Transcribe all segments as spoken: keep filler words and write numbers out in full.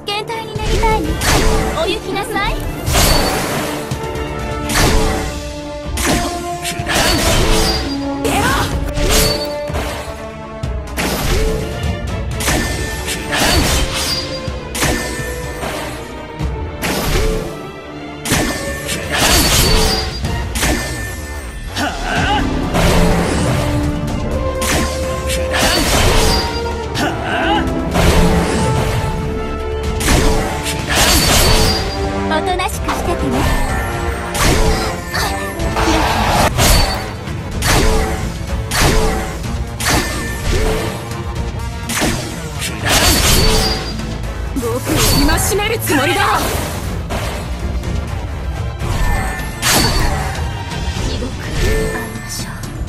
検体になりたいの。お行きなさい。おとなしくしててね。僕を戒めるつもりだろ。地獄会いましょ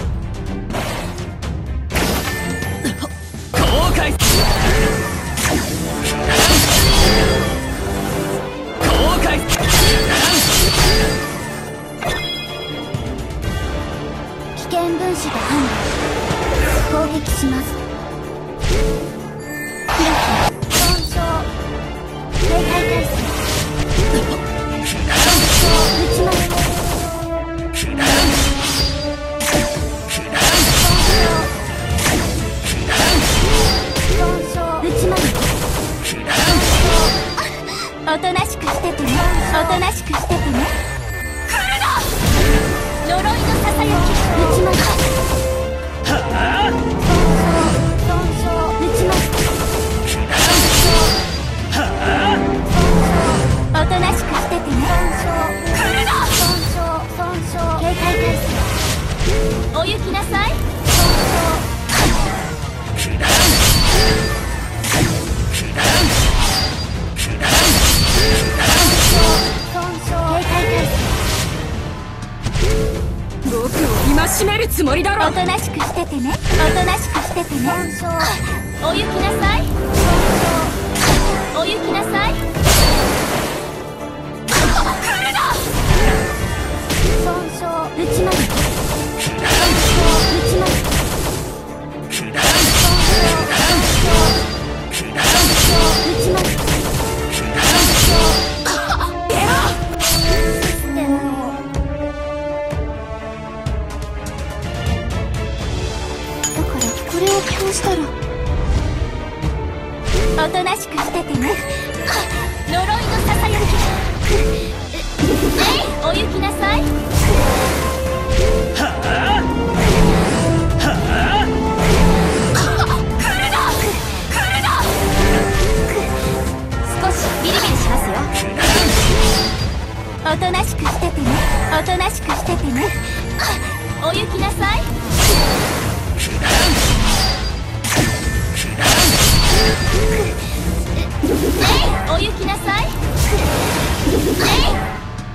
う。後悔危険分子が判断。攻撃します。開き損傷警戒態勢。損傷撃ちます。損傷損傷撃ちます。おとなしくしててね。おとなしくしててね。来るな。呪いのささやき撃ちます。損傷損傷撃ちます。損傷おとなしくしててね。損傷来るな。損傷損傷警戒態勢。お行きなさい。損傷僕を戒めるつもりだろ。おとなしくしててね。おとなしくしててね。お行きなさい。お行きなさい。来るな。損傷撃ちます。損傷撃ちます。損傷損傷撃ちます。これをこうしたらおとなしくしててね。呪いのささやき。えいお行きなさい。はあはあ来るな来るな。少しビリビリしますよ。おとなしくしててね。おとなしくしててね。お行きなさい。えいお行きなさい。えい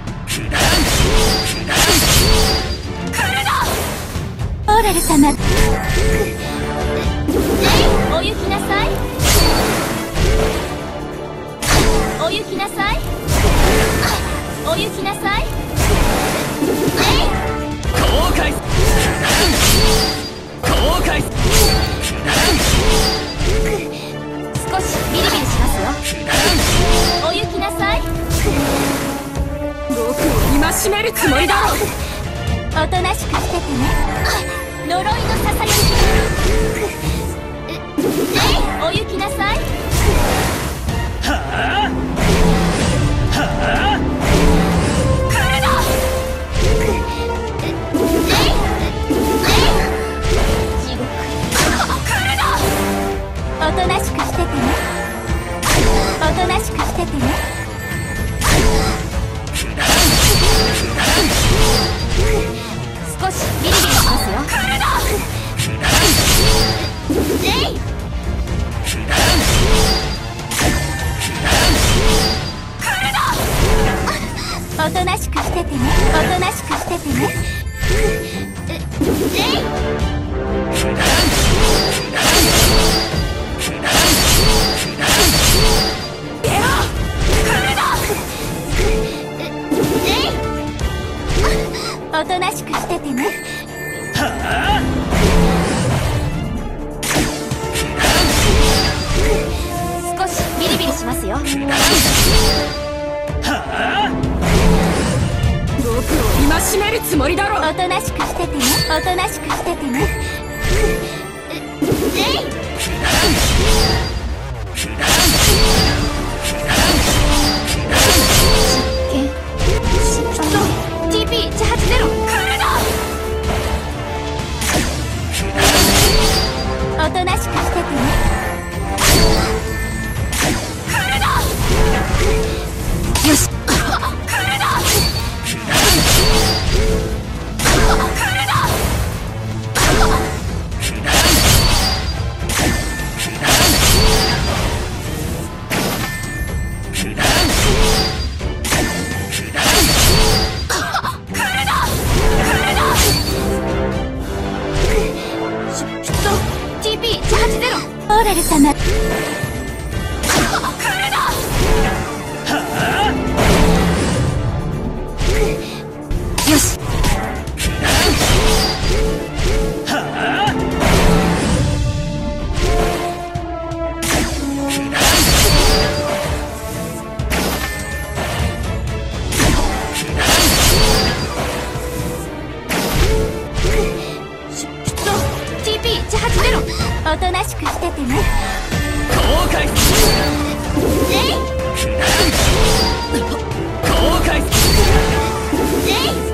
来るな。オーラル様。えいお行きなさい。お行きなさい。お行きなさい。えい後悔後悔少しビリビリしますよ。お行きなさい。僕を戒めるつもりだろ。おとなしくしててね。呪いのささやき。えいお行きなさい。はあはあ来るな。えい地獄来るな。おとなしくしててね。おとなしくしててね。少しビリビリしますよ。来るな。えい来るな。おとなしくしててね。おとなしくしててね。ええいおとなしくしててね。はあ少しビリビリしますよ。僕を戒めるつもりだろ。おとなしくしててね。おとなしくしててね。えい。ティーピーいちはちゼロ 来るな。おとなしくしててね。来るな。よし。来るな。オーラル様。よし。ティーピーいちはちゼロ おとなしくしててね。 後悔えい。 後悔えい。